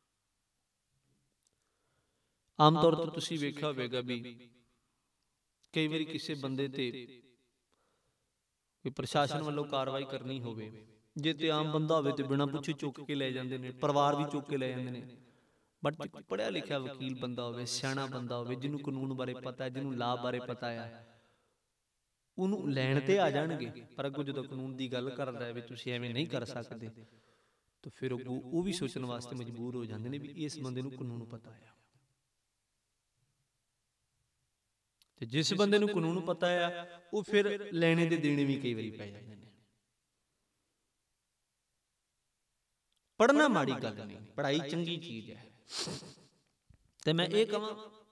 ਆਮ ਤੌਰ ਤੇ ਤੁਸੀਂ ਵੇਖਿਆ ਹੋਵੇਗਾ ਵੀ ਕਈ ਵਾਰੀ ਕਿਸੇ ਬੰਦੇ ਤੇ ਕੋਈ ਪ੍ਰਸ਼ਾਸਨ ਵੱਲੋਂ ਕਾਰਵਾਈ ਕਰਨੀ ਹੋਵੇ, ਜੇ ਤੇ ਆਮ ਬੰਦਾ ਹੋਵੇ ਤੇ ਬਿਨਾਂ ਪੁੱਛੇ ਚੁੱਕ ਕੇ ਲੈ ਜਾਂਦੇ ਨੇ, ਪਰਿਵਾਰ ਵੀ ਚੁੱਕ ਕੇ ਲੈ ਜਾਂਦੇ ਨੇ। ਬਟ ਪੜ੍ਹਿਆ ਲਿਖਿਆ ਵਕੀਲ ਬੰਦਾ ਹੋਵੇ, ਸਿਆਣਾ ਬੰਦਾ ਹੋਵੇ, ਜਿਹਨੂੰ ਕਾਨੂੰਨ ਬਾਰੇ ਪਤਾ, ਜਿਹਨੂੰ ਲਾਭ ਬਾਰੇ ਪਤਾ ਆ, ਉਹਨੂੰ ਲੈਣ ਤੇ ਆ ਜਾਣਗੇ। ਪਰ ਅੱਗੋਂ ਜਦੋਂ ਕਾਨੂੰਨ ਦੀ ਗੱਲ ਕਰਦਾ ਹੈ ਵੀ ਤੁਸੀਂ ਐਵੇਂ ਨਹੀਂ ਕਰ ਸਕਦੇ, ਤਾਂ ਫਿਰ ਅੱਗੋਂ ਉਹ ਵੀ ਸੋਚਣ ਵਾਸਤੇ ਮਜਬੂਰ ਹੋ ਜਾਂਦੇ ਨੇ ਵੀ ਇਸ ਬੰਦੇ ਨੂੰ ਕਾਨੂੰਨ ਪਤਾ ਆ। ਤੇ ਜਿਸ ਬੰਦੇ ਨੂੰ ਕਾਨੂੰਨ ਪਤਾ ਆ, ਉਹ ਫਿਰ ਲੈਣੇ ਦੇ ਦੇਣੇ ਵੀ ਕਈ ਵਾਰੀ ਪੈ ਜਾਂਦੇ ਨੇ। ਪੜ੍ਹਨਾ ਮਾੜੀ ਗੱਲ ਨਹੀਂ, ਪੜ੍ਹਾਈ ਚੰਗੀ ਚੀਜ਼ ਹੈ। ਤੇ ਮੈਂ ਇਹ ਕਹਾਂ,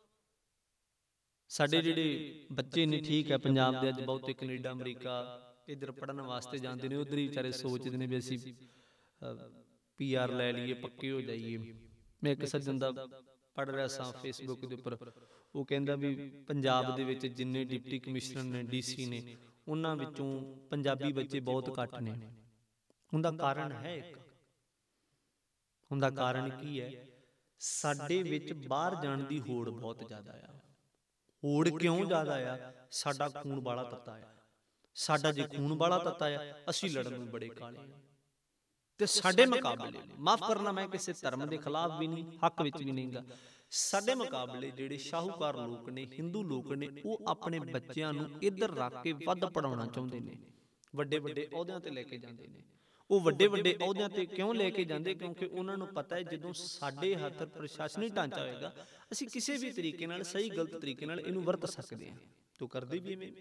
ਸਾਡੇ ਜਿਹੜੇ ਬੱਚੇ ਨੇ, ਠੀਕ ਹੈ, ਪੰਜਾਬ ਦੇ ਅੱਜ ਬਹੁਤੇ ਕੈਨੇਡਾ ਅਮਰੀਕਾ ਇੱਧਰ ਪੜ੍ਹਨ ਵਾਸਤੇ ਜਾਂਦੇ ਨੇ, ਉੱਧਰ ਹੀ ਵਿਚਾਰੇ ਸੋਚਦੇ ਨੇ ਵੀ ਅਸੀਂ ਪੀ ਆਰ ਲੈ ਲਈਏ, ਪੱਕੇ ਹੋ ਜਾਈਏ। ਮੈਂ ਇੱਕ ਸੱਜਣ ਦਾ ਪੜ੍ਹ ਰਿਹਾ ਸਾਂ ਫੇਸਬੁੱਕ ਦੇ ਉੱਪਰ, ਉਹ ਕਹਿੰਦਾ ਵੀ ਪੰਜਾਬ ਦੇ ਵਿੱਚ ਜਿੰਨੇ ਡਿਪਟੀ ਕਮਿਸ਼ਨਰ ਨੇ, ਡੀ ਸੀ ਨੇ, ਉਹਨਾਂ ਵਿੱਚੋਂ ਪੰਜਾਬੀ ਬੱਚੇ ਬਹੁਤ ਘੱਟ ਨੇ। ਉਹਦਾ ਕਾਰਨ ਹੈ ਇੱਕ, ਉਹਦਾ ਕਾਰਨ ਕੀ ਹੈ? ਸਾਡੇ ਵਿੱਚ ਬਾਹਰ ਜਾਣ ਦੀ ਹੋੜ ਬਹੁਤ ਜ਼ਿਆਦਾ ਆ। ਹੋੜ ਕਿਉਂ ਜ਼ਿਆਦਾ ਆ? ਸਾਡਾ ਖੂਨ ਵਾਲਾ ਤੱਤਾ ਆ। ਸਾਡਾ ਜੇ ਖੂਨ ਵਾਲਾ ਤੱਤਾ ਆ, ਅਸੀਂ ਲੜਨ ਨੂੰ ਬੜੇ ਕਾਲੇ ਆ। ਤੇ ਸਾਡੇ ਮੁਕਾਬਲੇ, ਮਾਫ ਕਰਨਾ, ਮੈਂ ਕਿਸੇ ਧਰਮ ਦੇ ਖਿਲਾਫ ਵੀ ਨਹੀਂ, ਹੱਕ ਵਿੱਚ ਵੀ ਨਹੀਂ ਗਾ, ਸਾਡੇ ਮੁਕਾਬਲੇ ਜਿਹੜੇ ਸ਼ਾਹੂਕਾਰ ਲੋਕ ਨੇ, ਹਿੰਦੂ ਲੋਕ ਨੇ, ਉਹ ਆਪਣੇ ਬੱਚਿਆਂ ਨੂੰ ਇੱਧਰ ਰੱਖ ਕੇ ਵੱਧ ਪੜਾਉਣਾ ਚਾਹੁੰਦੇ ਨੇ, ਵੱਡੇ ਵੱਡੇ ਅਹੁਦਿਆਂ ਤੇ ਲੈ ਕੇ ਜਾਂਦੇ ਨੇ। ਉਹ ਵੱਡੇ ਵੱਡੇ ਅਹੁਦਿਆਂ ਤੇ ਕਿਉਂ ਲੈ ਕੇ ਜਾਂਦੇ? ਕਿਉਂਕਿ ਉਹਨਾਂ ਨੂੰ ਪਤਾ ਹੈ ਜਦੋਂ ਸਾਡੇ ਹੱਥ ਪ੍ਰਸ਼ਾਸਨਿਕ ਢਾਂਚਾ ਹੋਏਗਾ, ਅਸੀਂ ਕਿਸੇ ਵੀ ਤਰੀਕੇ ਨਾਲ, ਸਹੀ ਗਲਤ ਤਰੀਕੇ ਨਾਲ ਇਹਨੂੰ ਵਰਤ ਸਕਦੇ ਹਾਂ। ਤੋ ਕਰਦੇ ਵੀ ਐਵੇਂ।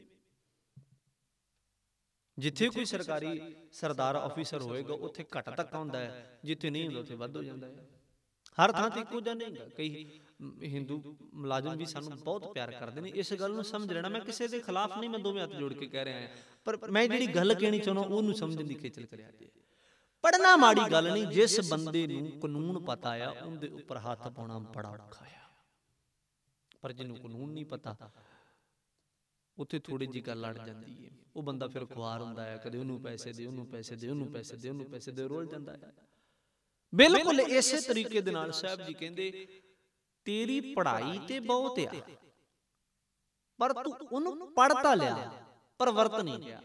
ਜਿੱਥੇ ਕੋਈ ਸਰਕਾਰੀ ਸਰਦਾਰ ਆਫੀਸਰ ਹੋਏਗਾ ਉੱਥੇ ਘੱਟ ਧੱਕਾ ਹੁੰਦਾ ਹੈ, ਜਿੱਥੇ ਨਹੀਂ ਹੁੰਦਾ ਉੱਥੇ ਵੱਧ ਹੋ ਜਾਂਦਾ ਹੈ। ਹਰ ਥਾਂ ਤੇ ਇੱਕੋ ਜਿਹਾ ਨਹੀਂ ਹੁੰਦਾ। ਕਈ ਹਿੰਦੂ ਮੁਲਾਜ਼ਮ ਵੀ ਸਾਨੂੰ ਬਹੁਤ ਪਿਆਰ ਕਰਦੇ ਨੇ, ਇਸ ਗੱਲ ਨੂੰ ਸਮਝ ਲੈਣਾ। ਮੈਂ ਕਿਸੇ ਦੇ ਖਿਲਾਫ ਨਹੀਂ, ਮੈਂ ਦੋਵੇਂ ਹੱਥ ਜੋੜ ਕੇ ਕਹਿ ਰਿਹਾ ਹਾਂ, ਪਰ ਮੈਂ ਜਿਹੜੀ ਗੱਲ ਕਹਿਣੀ ਚਾਹੁੰਦਾ ਉਹਨੂੰ ਸਮਝਣ ਦੀ ਖੇਚਲ ਕਰਿਆ ਜੇ। ਪੜ੍ਹਨਾ ਮਾੜੀ ਗੱਲ ਨਹੀਂ, ਜਿਸ ਬੰਦੇ ਨੂੰ ਕਾਨੂੰਨ ਪਤਾ ਆ ਉਹਦੇ ਉੱਪਰ ਹੱਥ ਪਾਉਣਾ ਬੜਾ ਔਖਾ ਆ। ਪਰ ਜਿਹਨੂੰ ਕਾਨੂੰਨ ਨਹੀਂ ਪਤਾ ਉੱਥੇ ਥੋੜੀ ਜਿਹੀ ਗੱਲ ਲੜ ਜਾਂਦੀ ਹੈ। ਉਹ ਬੰਦਾ ਫਿਰ ਖੁਆਰ ਹੁੰਦਾ ਹੈ, ਕਦੇ ਉਹਨੂੰ ਪੈਸੇ ਦੇ, ਉਹਨੂੰ ਪੈਸੇ ਦੇ, ਉਹਨੂੰ ਪੈਸੇ ਦੇ, ਉਹਨੂੰ ਪੈਸੇ ਦੇ, ਰੋਲ ਜਾਂਦਾ ਹੈ। ਬਿਲਕੁਲ ਇਸੇ ਤਰੀਕੇ ਦੇ ਨਾਲ ਸਾਹਿਬ ਜੀ ਕਹਿੰਦੇ ਤੇਰੀ ਪੜ੍ਹਾਈ ਤੇ ਬਹੁਤ ਆ, ਪਰ ਤੂੰ ਉਹਨੂੰ ਪੜ੍ਹ ਤਾਂ ਲਿਆ, ਪਰ ਵਰਤ ਨਹੀਂ ਲਿਆ।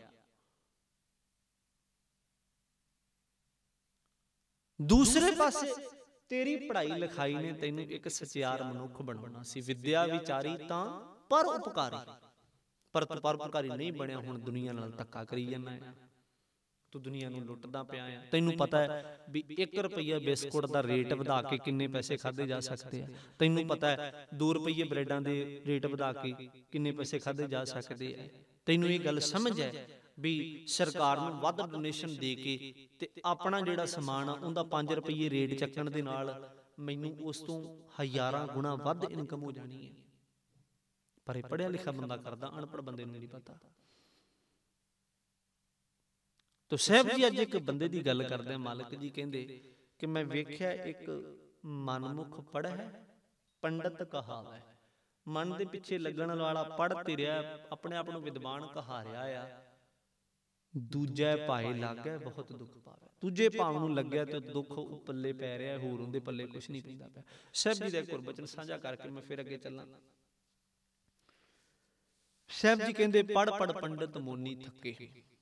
ਦੂਸਰੇ ਪਾਸੇ ਤੇਰੀ ਪੜ੍ਹਾਈ ਲਿਖਾਈ ਨੇ ਤੈਨੂੰ ਇੱਕ ਸਚਿਆਰ ਮਨੁੱਖ ਬਣਾਉਣਾ ਸੀ। ਵਿਦਿਆ ਵਿਚਾਰੀ ਤਾਂ ਪਰ ਉਪਕਾਰੀ, ਪਰ ਤੂੰ ਪਰਉਪਕਾਰੀ ਨਹੀਂ ਬਣਿਆ। ਹੁਣ ਦੁਨੀਆ ਨਾਲ ਧੱਕਾ ਕਰੀ ਜਾਂਦਾ ਹੈ, ਤੂੰ ਦੁਨੀਆ ਨੂੰ ਲੁੱਟਦਾ ਪਿਆ ਆ। ਤੈਨੂੰ ਪਤਾ ਹੈ ਵੀ ਇੱਕ ਰੁਪਈਆ ਬਿਸਕੁਟ ਦਾ ਰੇਟ ਵਧਾ ਕੇ ਕਿੰਨੇ ਪੈਸੇ ਖਾਦੇ ਜਾ ਸਕਦੇ ਆ। ਤੈਨੂੰ ਪਤਾ ਹੈ ਦੋ ਰੁਪਈਏ ਬ੍ਰੈਡਾਂ ਦੇ ਰੇਟ ਵਧਾ ਕੇ ਕਿੰਨੇ ਪੈਸੇ ਖਾਦੇ ਜਾ ਸਕਦੇ ਆ। ਤੈਨੂੰ ਇਹ ਗੱਲ ਸਮਝ ਹੈ ਵੀ ਸਰਕਾਰ ਨੂੰ ਵੱਧ ਡੋਨੇਸ਼ਨ ਦੇ ਕੇ ਤੇ ਆਪਣਾ ਜਿਹੜਾ ਸਮਾਨ ਆ ਉਹਦਾ ਪੰਜ ਰੁਪਈਏ ਰੇਟ ਚੱਕਣ ਦੇ ਨਾਲ ਮੈਨੂੰ ਉਸ ਤੋਂ ਹਜ਼ਾਰਾਂ ਗੁਣਾ ਵੱਧ ਇਨਕਮ ਹੋ ਜਾਣੀ ਹੈ। ਪਰ ਇਹ ਪੜ੍ਹਿਆ ਲਿਖਿਆ ਬੰਦਾ ਕਰਦਾ, ਅਨਪੜ੍ਹ ਬੰਦੇ ਨੂੰ ਨਹੀਂ ਪਤਾ। ਤੋ ਸਾਹਿਬ ਜੀ ਅੱਜ ਇੱਕ ਬੰਦੇ ਦੀ ਗੱਲ ਕਰਦੇ ਆ। ਮਾਲਕ ਜੀ ਕਹਿੰਦੇ ਕਿ ਮੈਂ ਵੇਖਿਆ ਇੱਕ ਮਨਮੁਖ ਪੜ੍ਹੈ ਪੰਡਤ ਕਹਾਵੈ। ਮਨ ਦੇ ਪਿੱਛੇ ਲੱਗਣ ਵਾਲਾ ਪੜ੍ਹ ਤੇ ਰਿਹਾ, ਆਪਣੇ ਆਪ ਨੂੰ ਵਿਦਵਾਨ ਕਹਾ ਰਿਹਾ ਆ। ਦੂਜੇ ਭਾਏ ਲੱਗੈ ਬਹੁਤ ਦੁੱਖ ਪਾਵੇ। ਦੂਜੇ ਭਾਵ ਨੂੰ ਲੱਗਿਆ ਤੇ ਦੁੱਖ ਪੱਲੇ ਪੈ ਰਿਹਾ, ਹੋਰ ਉਹਦੇ ਪੱਲੇ ਕੁਛ ਨਹੀਂ ਪੈਂਦਾ ਪਿਆ। ਸਾਹਿਬ ਜੀ ਦਾ ਇੱਕ ਹੋਰ ਬਚਨ ਸਾਂਝਾ ਕਰਕੇ ਮੈਂ ਫਿਰ ਅੱਗੇ ਚੱਲਾਂ। ਸਾਹਿਬ ਜੀ ਕਹਿੰਦੇ ਪੜ ਪੜ ਪੰਡਤ ਮੋਨੀ ਥੱਕੇ।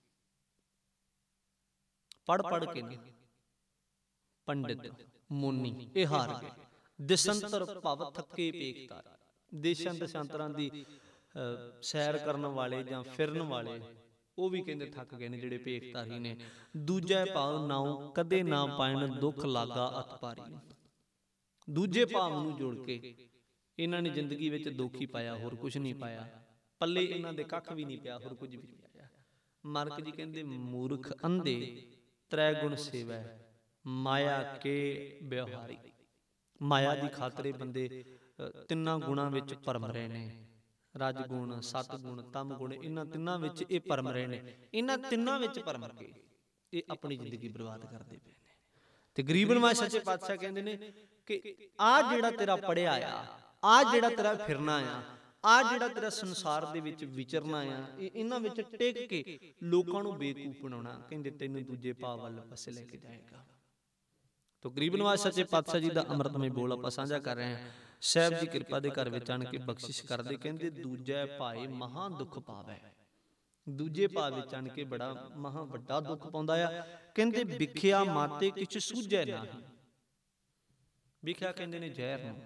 ਪੜ ਪੜ ਕੇ ਨਹੀਂ, ਪੰਡਿਤ ਮੋਨੀ ਇਹ ਹਾਰ ਗਏ। ਦਿਸੰਤਰ ਭਵ ਥੱਕੇ ਪੇਖਤਾਰ। ਦੇਸ਼ਾਂ ਦਸ਼ਾਂਤਰਾਂ ਦੀ ਸੈਰ ਕਰਨ ਵਾਲੇ ਜਾਂ ਫਿਰਨ ਵਾਲੇ ਉਹ ਵੀ ਕਹਿੰਦੇ ਥੱਕ ਗਏ ਨੇ, ਜਿਹੜੇ ਭੇਖਧਾਰੀ ਨੇ। ਦੂਜੇ ਭਾਵ ਨਾਉ ਕਦੇ ਨਾ ਪਾਇਣ ਦੁੱਖ ਲਾਗਾ ਅਤ ਭਾਰੀ। ਦੂਜੇ ਭਾਵ ਨੂੰ ਜੋੜ ਕੇ ਇਹਨਾਂ ਨੇ ਜ਼ਿੰਦਗੀ ਵਿੱਚ ਦੁੱਖ ਹੀ ਪਾਇਆ, ਹੋਰ ਕੁਝ ਨਹੀਂ ਪਾਇਆ। ਪੱਲੇ ਇਹਨਾਂ ਦੇ ਕੱਖ ਵੀ ਨਹੀਂ ਪਿਆ, ਹੋਰ ਕੁਝ ਵੀ ਨਹੀਂ ਪਾਇਆ। ਮਾਰਕ ਜੀ ਕਹਿੰਦੇ ਮੂਰਖ ਅੰਧੇ ਤ੍ਰੈ ਗੁਣ ਸੇਵੈ ਮਾਇਆ ਕੇ ਵਿਵਹਾਰੀ। ਮਾਇਆ ਦੀ ਖਾਤਰੇ ਬੰਦੇ ਤਿੰਨਾਂ ਗੁਣਾਂ ਵਿੱਚ ਭਰਮ ਰਹੇ ਨੇ, ਰਜ ਗੁਣ, ਸਤ ਗੁਣ, ਤਮ ਗੁਣ। ਇਹਨਾਂ ਤਿੰਨਾਂ ਵਿੱਚ ਇਹ ਭਰਮ ਰਹੇ ਨੇ। ਇਹਨਾਂ ਤਿੰਨਾਂ ਵਿੱਚ ਭਰਮ ਕੇ ਇਹ ਆਪਣੀ ਜ਼ਿੰਦਗੀ ਬਰਬਾਦ ਕਰਦੇ ਪਏ ਨੇ। ਤੇ ਗਰੀਬ ਨਵਾਜ਼ ਸੱਚੇ ਪਾਤਸ਼ਾਹ ਕਹਿੰਦੇ ਨੇ ਕਿ ਆਹ ਜਿਹੜਾ ਤੇਰਾ ਪੜਿਆ ਆ, ਆਹ ਜਿਹੜਾ ਤੇਰਾ ਫਿਰਨਾ ਆ, ਆਹ ਜਿਹੜਾ ਤੇਰਾ ਸੰਸਾਰ ਦੇ ਵਿੱਚ ਵਿਚਰਨਾ ਆ, ਇਹ ਇਹਨਾਂ ਵਿੱਚ ਟਿਕ ਕੇ ਲੋਕਾਂ ਨੂੰ ਬੇਵਕੂਫ ਬਣਾਉਣਾ, ਕਹਿੰਦੇ ਤੈਨੂੰ ਦੂਜੇ ਭਾਵ ਵੱਲ ਪਾਸੇ ਲੈ ਕੇ ਜਾਏਗਾ। ਤੋ ਗਰੀਬ ਨਵਾਜ਼ ਸੱਚੇ ਪਾਤਸ਼ਾਹ ਜੀ ਦਾ ਅੰਮ੍ਰਿਤਮਈ ਬੋਲ ਆਪਾਂ ਸਾਂਝਾ ਕਰ ਰਹੇ ਹਾਂ। ਸਾਹਿਬ ਜੀ ਕਿਰਪਾ ਦੇ ਘਰ ਵਿੱਚ ਆਣ ਕੇ ਬਖਸ਼ਿਸ਼ ਕਰਦੇ, ਕਹਿੰਦੇ ਦੂਜੇ ਭਾਏ ਮਹਾ ਦੁੱਖ ਪਾਵੇ। ਦੂਜੇ ਭਾਵ ਵਿੱਚ ਆਣ ਕੇ ਬੜਾ ਮਹਾ ਵੱਡਾ ਦੁੱਖ ਪਾਉਂਦਾ ਆ। ਕਹਿੰਦੇ ਵਿਖਿਆ ਮਾਤੇ ਕਿਛ ਸੂਝੈ ਨਾਹੀ। ਵਿਖਿਆ ਕਹਿੰਦੇ ਨੇ ਜ਼ਹਿਰ ਨੂੰ।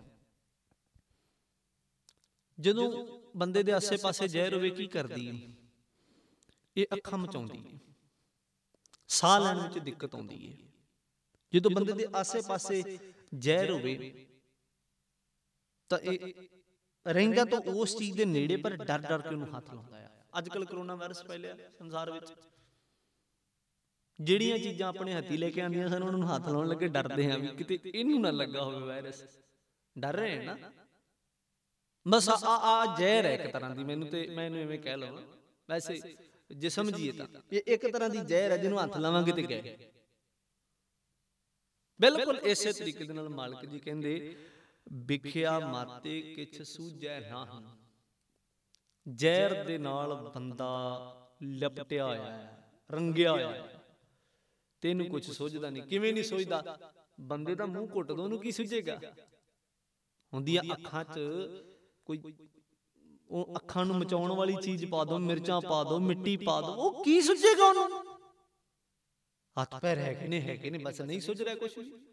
ਜਦੋਂ ਬੰਦੇ ਦੇ ਆਸੇ ਪਾਸੇ ਜ਼ਹਿਰ ਹੋਵੇ ਕੀ ਕਰਦੀ ਹੈ? ਇਹ ਅੱਖਾਂ ਮਚਾਉਂਦੀ ਹੈ, ਸਾਹ ਲੈਣ ਵਿੱਚ ਦਿੱਕਤ ਆਉਂਦੀ ਹੈ। ਜਦੋਂ ਬੰਦੇ ਦੇ ਆਸੇ ਪਾਸੇ ਜ਼ਹਿਰ ਹੋਵੇ ਤਾਂ ਇਹ ਰਹਿੰਦਾ ਤਾਂ ਉਸ ਚੀਜ਼ ਦੇ ਨੇੜੇ, ਪਰ ਡਰ ਡਰ ਕੇ ਉਹਨੂੰ ਹੱਥ ਲਾਉਂਦਾ ਹੈ। ਅੱਜ ਕੱਲ ਕਰੋਨਾ ਵਾਇਰਸ ਫੈਲਿਆ ਸੰਸਾਰ ਵਿੱਚ, ਜਿਹੜੀਆਂ ਚੀਜ਼ਾਂ ਆਪਣੇ ਹੱਥੀ ਲੈ ਕੇ ਆਉਂਦੀਆਂ ਸਨ ਉਹਨਾਂ ਨੂੰ ਹੱਥ ਲਾਉਣ ਲੱਗੇ ਡਰਦੇ ਹਾਂ ਵੀ ਕਿਤੇ ਇਹਨੂੰ ਨਾ ਲੱਗਾ ਹੋਵੇ ਵਾਇਰਸ। ਡਰ ਰਹੇ ਹੈ ਨਾ। ਬਸ ਆ ਆ ਜ਼ਹਿਰ ਹੈ ਇੱਕ ਤਰ੍ਹਾਂ ਦੀ। ਮੈਨੂੰ ਤੇ ਮੈਂ ਇਹਨੂੰ ਐਵੇਂ ਕਹਿ ਲਵਾਂ, ਵੈਸੇ ਜੇ ਸਮਝੀਏ ਤਾਂ ਇਹ ਇੱਕ ਤਰ੍ਹਾਂ ਦੀ ਜ਼ਹਿਰ ਹੈ ਜਿਹਨੂੰ ਹੱਥ ਲਾਵਾਂਗੇ ਤੇ ਗਏ। ਬਿਲਕੁਲ ਇਸੇ ਤਰੀਕੇ ਦੇ ਨਾਲ ਮਾਲਕ ਜੀ ਕਹਿੰਦੇ ਵਿਖਿਆ ਮਾਤੇ ਕਿਛ ਸੂਝੈ ਨਾਹੀ। ਜ਼ਹਿਰ ਦੇ ਨਾਲ ਬੰਦਾ ਲਿਪਟਿਆ ਹੋਇਆ ਹੈ, ਰੰਗਿਆ ਹੋਇਆ ਹੈ, ਤੇ ਇਹਨੂੰ ਕੁਛ ਸੁਝਦਾ ਨਹੀਂ। ਕਿਵੇਂ ਨਹੀਂ ਸੁਝਦਾ? ਬੰਦੇ ਦਾ ਮੂੰਹ ਘੁੱਟ ਦੋ, ਉਹਨੂੰ ਕੀ ਸੁਝੇਗਾ? ਹੁੰਦੀਆਂ ਅੱਖਾਂ 'ਚ ਕੋਈ ਉਹ ਅੱਖਾਂ ਨੂੰ ਮਚਾਉਣ ਵਾਲੀ ਚੀਜ਼ ਪਾ ਦੋ, ਮਿਰਚਾਂ ਪਾ ਦੋ, ਮਿੱਟੀ ਪਾ ਦੋ, ਉਹ ਕੀ ਸੁਝੇਗਾ ਉਹਨੂੰ? ਹੱਥ ਪੈਰ ਹੈਗੇ ਨੇ ਹੈਗੇ ਨੇ ਬਸ ਨਹੀਂ ਸੁਝ ਰਿਹਾ ਕੁਛ ਵੀ।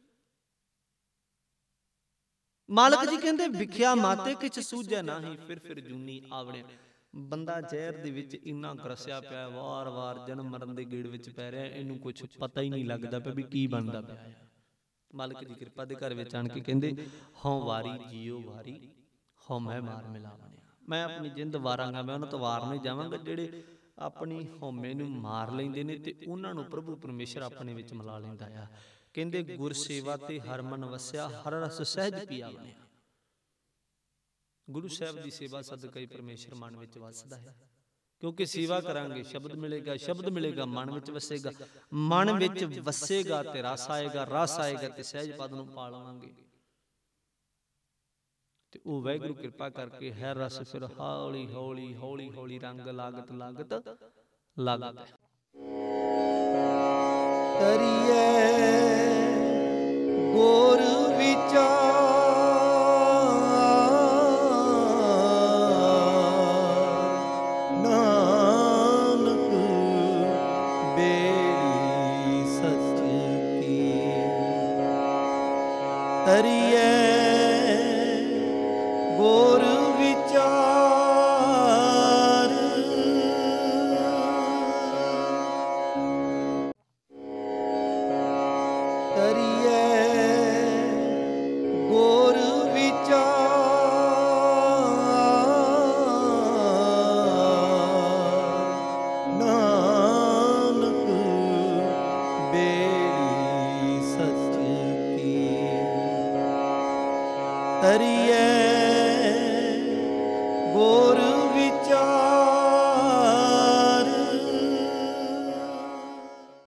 ਮਾਲਕ ਜੀ ਕਹਿੰਦੇ ਵਿਖਿਆ ਮਾਤੇ ਕਿਛ ਸੂਝੈ ਨਾਹੀ। ਫਿਰ ਫਿਰ ਜੂਨੀ ਆਵਣਿਆ। ਬੰਦਾ ਜ਼ਹਿਰ ਦੇ ਵਿੱਚ ਇੰਨਾ ਗਰਸਿਆ ਪਿਆ, ਵਾਰ-ਵਾਰ ਜਨਮ ਮਰਨ ਦੇ ਗੇੜ ਵਿੱਚ ਪੈ ਰਿਹਾ, ਇਹਨੂੰ ਕੁਝ ਪਤਾ ਹੀ ਨਹੀਂ ਲੱਗਦਾ ਪਿਆ ਵੀ ਕੀ ਬਣਦਾ ਪਿਆ ਹੈ। ਮਾਲਕ ਦੀ ਕਿਰਪਾ ਦੇ ਘਰ ਵਿੱਚ ਆਣ ਕੇ ਕਹਿੰਦੇ, ਹਉ ਵਾਰੀ ਜੀਓ ਵਾਰੀ, ਹਉ ਮੈਂ ਮਾਰ ਮਿਲਾ ਬਣਿਆ। ਮੈਂ ਆਪਣੀ ਜਿੰਦ ਵਾਰਾਂਗਾ, ਮੈਂ ਉਹਨਾਂ ਤੋਂ ਵਾਰ ਨਹੀਂ ਜਾਵਾਂਗਾ ਜਿਹੜੇ ਆਪਣੀ ਹਉਮੈ ਨੂੰ ਮਾਰ ਲੈਂਦੇ ਨੇ ਤੇ ਉਹਨਾਂ ਨੂੰ ਪ੍ਰਭੂ ਪਰਮੇਸ਼ਰ ਆਪਣੇ ਵਿੱਚ ਮਿਲਾ ਲੈਂਦਾ ਆ। ਕਹਿੰਦੇ ਗੁਰ ਸੇਵਾ ਤੇ ਹਰ ਮਨ ਵਸਿਆ, ਹਰ ਰਸ ਸਹਿਜ ਪੀਆ ਬਣਿਆ। ਗੁਰੂ ਸਾਹਿਬ ਦੀ ਸੇਵਾ ਸਦਕਾ ਹੀ ਪਰਮੇਸ਼ਰ ਮਨ ਵਿੱਚ ਵਸਦਾ ਹੈ, ਕਿਉਂਕਿ ਸੇਵਾ ਕਰਾਂਗੇ ਸ਼ਬਦ ਮਿਲੇਗਾ, ਸ਼ਬਦ ਮਿਲੇਗਾ ਮਨ ਵਿੱਚ ਵਸੇਗਾ, ਮਨ ਵਿੱਚ ਵਸੇਗਾ ਤੇ ਰਸ ਆਏਗਾ, ਰਸ ਆਏਗਾ ਤੇ ਸਹਿਜ ਪਦ ਨੂੰ ਪਾ ਲਵਾਂਗੇ ਤੇ ਉਹ ਵਾਹਿਗੁਰੂ ਕਿਰਪਾ ਕਰਕੇ ਹੈ ਰਸ ਫਿਰ ਹੌਲੀ ਹੌਲੀ ਹੌਲੀ ਹੌਲੀ ਰੰਗ ਲਾਗਤ ਲਾਗਤ ਲੱਗਦਾ। ਕਰੀਏ ਗੁਰ ਵਿਚਾਰ, ਨਾਨਕ ਬੇੜੀ ਸੱਚ ਕੀ। ਕਰੀਏ ਗੁਰ ਵਿਚਾਰ, ਕਰੀਏ ਗੁਰ ਵਿਚਾਰ, ਨਾਨਕ ਬੇੜੀ ਸੱਚ ਕੀ। ਕਰੀਏ